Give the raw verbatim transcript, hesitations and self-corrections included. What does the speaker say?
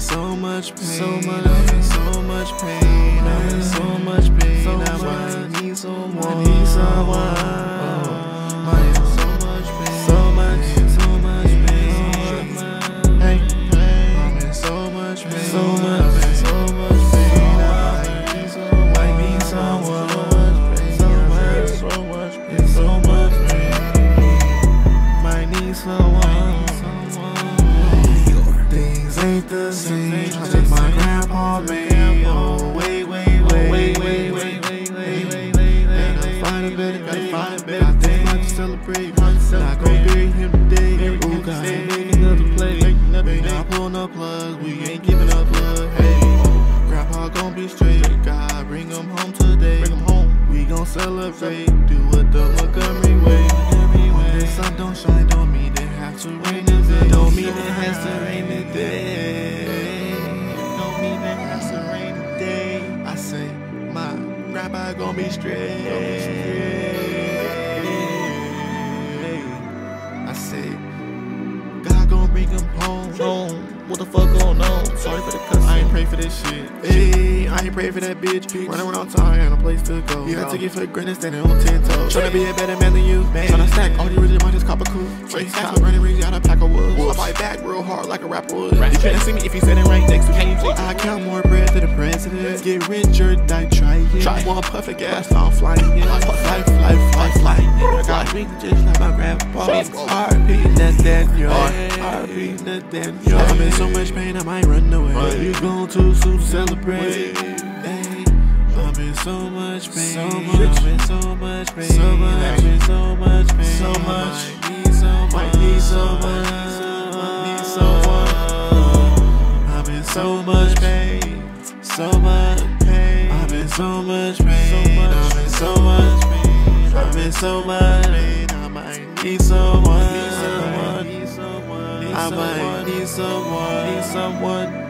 so much pain, so much, I'm in so much pain, I'm in so much pain, so I might need someone, I need someone. Oh, I'm in so much pain, so much, so much pain. Hey, hey, I'm in so much pain, so much, I'm in so much pain. I need someone, I need someone. So much, so much pain, so much pain. Might need someone. Things ain't the same. I think my grandpa made. Oh, wait, wait, wait, wait, wait, wait, wait, wait, wait. Gotta find a better, gotta find a better thing. Not to celebrate, not gon' bury him today. Ooh, God, make another play. Ain't not pulling up plugs, we ain't giving up blood. Hey, grandpa gon' be straight. God, bring him home today. Bring him home. We gon' celebrate. Do it the Montgomery way. When the sun don't shine, don't mean it have to rain today. Don't mean it has to rain today. Don't mean it has to rain today. I say my grandpa gon' be straight. I say God gon' bring him home. home. What the fuck going on? Sorry for the cuss. I ain't pray for this shit. Hey, I ain't pray for that bitch. Running around town, ain't no place to go. Yeah, I took it for granted, standing on ten toes. Tryna be a better man than you, man. Tryna stack all the original, might just cop a coup. Straight stop, running rings out a pack of woods. I fight back real hard like a rapper would. You couldn't see me if you sitting right next to me. I count more bread to the president. Get rich or die trying. Try one puff of gas, I'm flying. I fly, fly, fly, fly. I got me just like my grandpa. R P Nathaniel. R P Nathaniel. I'm in so much pain, I might run away. You going too soon to celebrate. Hey, I'm in so much pain. So much, I'm in so much pain. So much, I'm in so much pain. So much, I need someone. I need someone. I need someone. I'm in so much pain. So much pain. I'm in so much pain. I'm in so much pain. I'm in so much pain. I might need someone. I might need someone. Need someone.